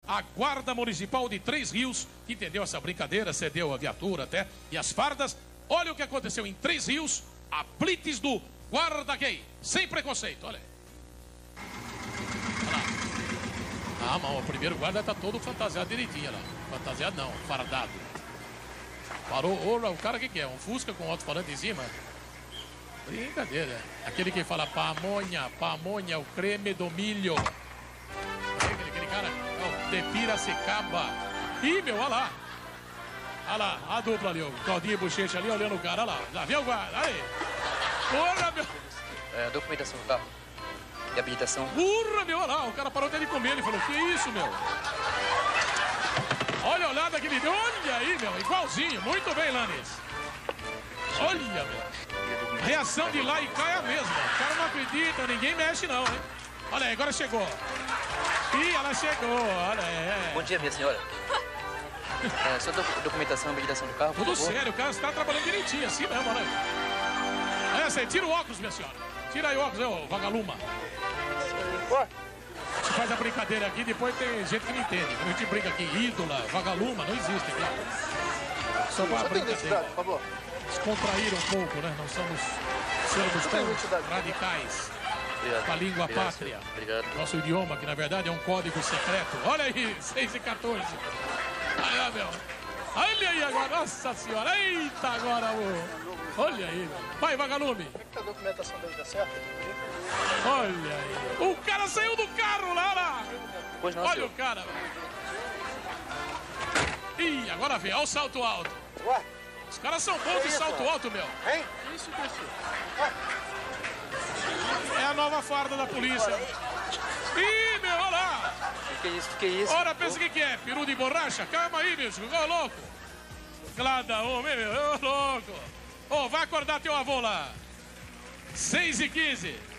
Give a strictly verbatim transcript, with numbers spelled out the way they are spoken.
a Guarda Municipal de Três Rios, que entendeu essa brincadeira, cedeu a viatura até, e as fardas. Olha o que aconteceu em Três Rios, a blitz do guarda gay, sem preconceito, olha aí. Olha lá. Ah, mas o primeiro guarda tá todo fantasiado direitinho, lá. Fantasiado não, fardado. Parou, olha, o cara que que é? Um Fusca com alto-falante em cima? Brincadeira. Aquele que fala pamonha, pamonha, o creme do milho. Aquele, aquele cara, é o de Piracicaba. Ih, meu, olha lá. Olha lá, a dupla ali, o Claudinho e Bochecha ali, olhando o cara, olha lá. Já viu o guarda? Aí. Porra, meu. É, documentação do carro. E habilitação. Porra, meu, olha lá. O cara parou até de comer. Ele falou, que isso, meu? Olha a olhada que ele deu. Olha aí, meu. Igualzinho. Muito bem, Lanes. Olha, meu. A reação de lá e cá é a mesma. O cara não acredita, ninguém mexe não, hein? Olha aí, agora chegou. Ih, ela chegou, olha aí. Bom dia, minha senhora. É, sua doc documentação, habilitação do carro, por Tudo favor. sério, o cara está trabalhando direitinho, assim mesmo, olha aí. Olha essa aí, tira o óculos, minha senhora. Tira aí o óculos, ô vagalume. A gente faz a brincadeira aqui, depois tem gente que não entende. Quando a gente brinca aqui, ídola, vagaluma, não existe aqui. Só para brincadeira. Por favor. Descontrair um pouco, né? Não somos sermos tão radicais. Obrigado. Com a língua Obrigado, pátria. senhor. Obrigado. Nosso idioma, que na verdade é um código secreto. Olha aí, seis e quatorze. Olha, meu. Olha aí agora, nossa senhora. Eita, agora, amor. Olha aí, meu. Vai, vagalume. Como é que tá a documentação dele, tá certo? Olha aí. O cara saiu do carro lá, lá. Pois não, Olha senhor. o cara. Ih, agora vem, olha o salto alto. Ué? Os caras são bons de salto alto, meu. Hein? Isso, isso. É a nova farda da polícia. Ih, meu, olha lá. Que isso, que isso? Ora, pensa o que, que é? Peru de borracha? Calma aí, meu. Ô, louco. Cada homem, meu. Ô, louco. Ô, vai acordar teu avô lá. seis e quinze.